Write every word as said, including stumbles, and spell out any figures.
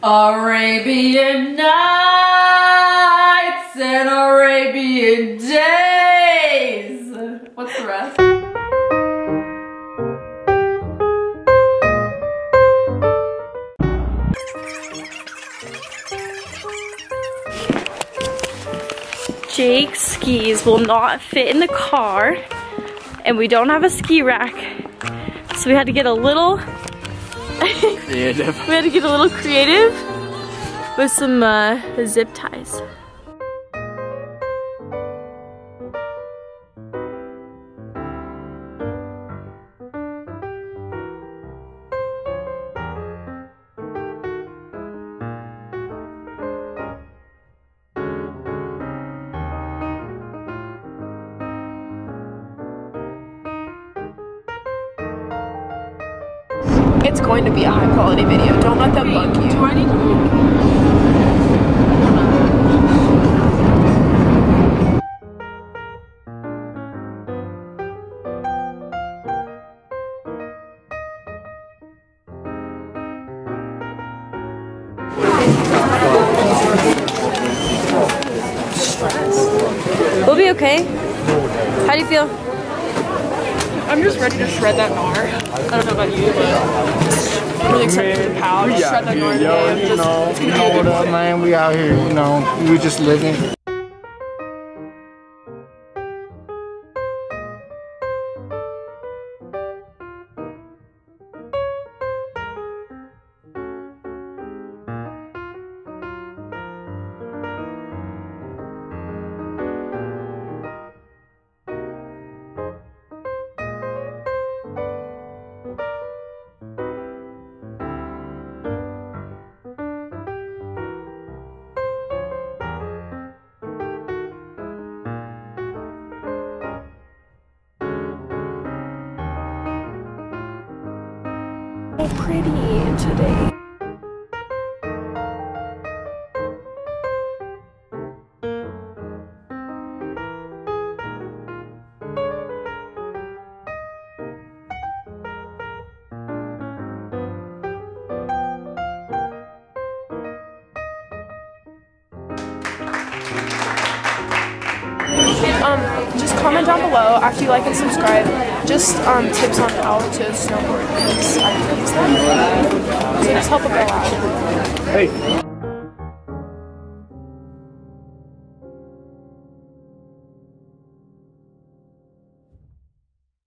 Arabian Nights and Arabian Days. What's the rest? Jake's skis will not fit in the car, and we don't have a ski rack, so we had to get a little creative. We had to get a little creative with some uh, zip ties. It's going to be a high quality video. Don't let that bug you. Do I need to We'll be okay. How do you feel? I'm just ready to shred that gnar. I don't know about you, but I'm really excited to pow. Just shred that gnar today. I'm you just, know, it's you gonna know be a what good up, day. man? We out here, you know, we just living. So pretty today. Um, just comment down below after you like and subscribe. Just um, tips on how to snowboard because I use them. So just help a girl out. Hey.